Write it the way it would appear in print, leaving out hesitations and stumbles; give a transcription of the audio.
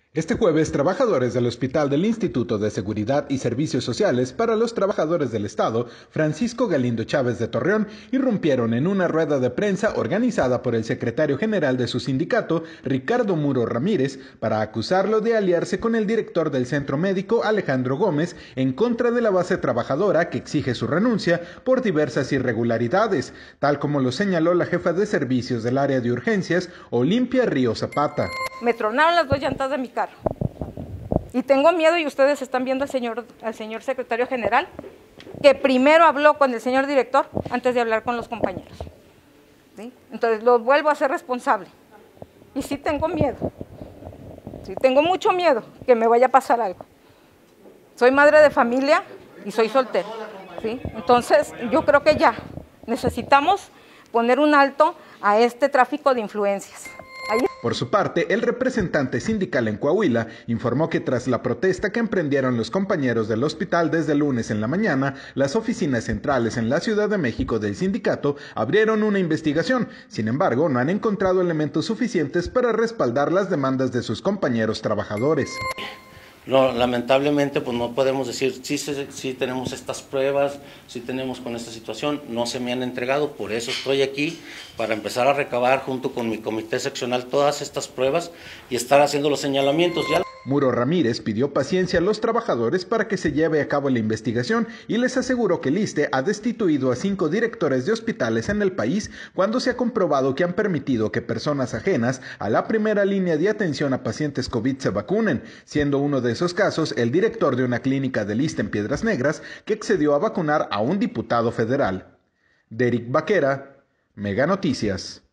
Este jueves, trabajadores del Hospital del Instituto de Seguridad y Servicios Sociales para los Trabajadores del Estado, Francisco Galindo Chávez de Torreón, irrumpieron en una rueda de prensa organizada por el secretario general de su sindicato, Ricardo Muro Ramírez, para acusarlo de aliarse con el director del centro médico, Alejandro Gómez, en contra de la base trabajadora que exige su renuncia por diversas irregularidades, tal como lo señaló la jefa de servicios del área de urgencias, Olimpia Río Zapata. Me tronaron las 2 llantas de mi carro y tengo miedo, y ustedes están viendo al señor secretario general, que primero habló con el señor director antes de hablar con los compañeros, ¿sí? Entonces los vuelvo a hacer responsable y sí tengo miedo, sí tengo mucho miedo que me vaya a pasar algo. Soy madre de familia y soy soltera, ¿sí? Entonces yo creo que ya necesitamos poner un alto a este tráfico de influencias. Por su parte, el representante sindical en Coahuila informó que tras la protesta que emprendieron los compañeros del hospital desde el lunes en la mañana, las oficinas centrales en la Ciudad de México del sindicato abrieron una investigación. Sin embargo, no han encontrado elementos suficientes para respaldar las demandas de sus compañeros trabajadores. No, lamentablemente pues no podemos decir sí tenemos estas pruebas, sí tenemos con esta situación, no se me han entregado, por eso estoy aquí, para empezar a recabar junto con mi comité seccional todas estas pruebas y estar haciendo los señalamientos. Muro Ramírez pidió paciencia a los trabajadores para que se lleve a cabo la investigación y les aseguró que el ISSSTE ha destituido a 5 directores de hospitales en el país cuando se ha comprobado que han permitido que personas ajenas a la primera línea de atención a pacientes COVID se vacunen, siendo uno de esos casos el director de una clínica del ISSSTE en Piedras Negras que accedió a vacunar a un diputado federal. Derek Vaquera, Mega Noticias.